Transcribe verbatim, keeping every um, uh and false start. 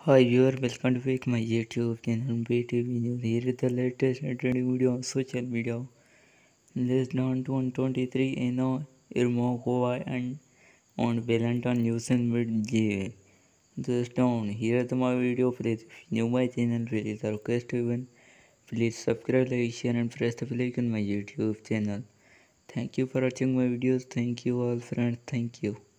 Hi viewer, welcome back my YouTube channel B T V News. Here is the latest and trending video on social media. Less than one twenty-three in Ermakova and on Valentin Lusin with Jive. Just down. Here is my video. Please, if you new my channel, please request to even please subscribe, like, share, and press the bell icon on my YouTube channel. Thank you for watching my videos. Thank you all friends. Thank you.